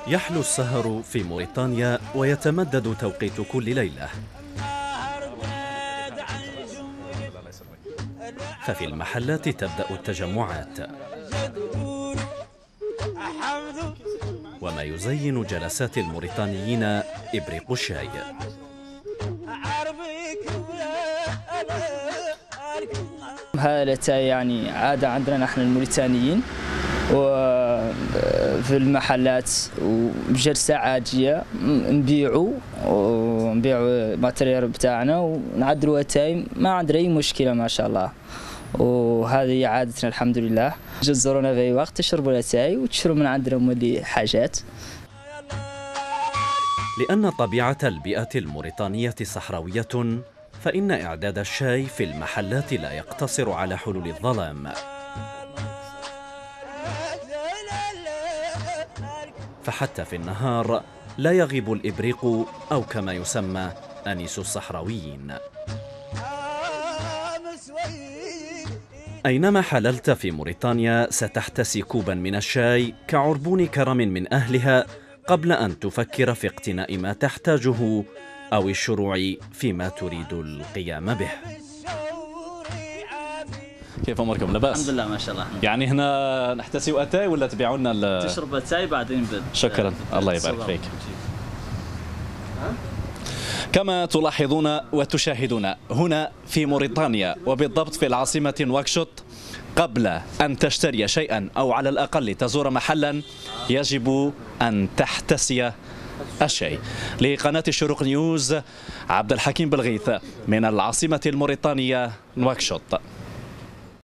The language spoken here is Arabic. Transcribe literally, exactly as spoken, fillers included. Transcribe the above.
يحلو السهر في موريتانيا ويتمدد توقيت كل ليلة، ففي المحلات تبدأ التجمعات، وما يزين جلسات الموريتانيين إبريق الشاي. هذا الاتاي يعني عادة عندنا نحن الموريتانيين، وفي المحلات وبجلسة عاجية نبيعوا ونبيعوا الماتريال بتاعنا ونعدلوا اتاي، ما عندنا أي مشكلة ما شاء الله. وهذه عادتنا الحمد لله. جزرونا في أي وقت تشربوا الاتاي وتشربوا من عندنا مولي حاجات. لأن طبيعة البيئة الموريتانية صحراوية، فإن إعداد الشاي في المحلات لا يقتصر على حلول الظلام، فحتى في النهار لا يغيب الإبريق، أو كما يسمى أنيس الصحراويين. أينما حللت في موريتانيا ستحتسي كوبا من الشاي كعربون كرم من أهلها، قبل أن تفكر في اقتناء ما تحتاجه أو الشروع فيما تريد القيام به. كيف أموركم؟ لاباس؟ الحمد لله ما شاء الله. يعني هنا نحتسي أتاي ولا تبيعوا لنا؟ تشرب أتاي بعدين بد. شكرا، الله يبارك فيك. كما تلاحظون وتشاهدون هنا في موريتانيا، وبالضبط في العاصمة نواكشوط، قبل أن تشتري شيئا أو على الأقل تزور محلا يجب أن تحتسي الشيء. لقناة الشروق نيوز، عبد الحكيم بلغيث من العاصمة الموريتانية نواكشوط.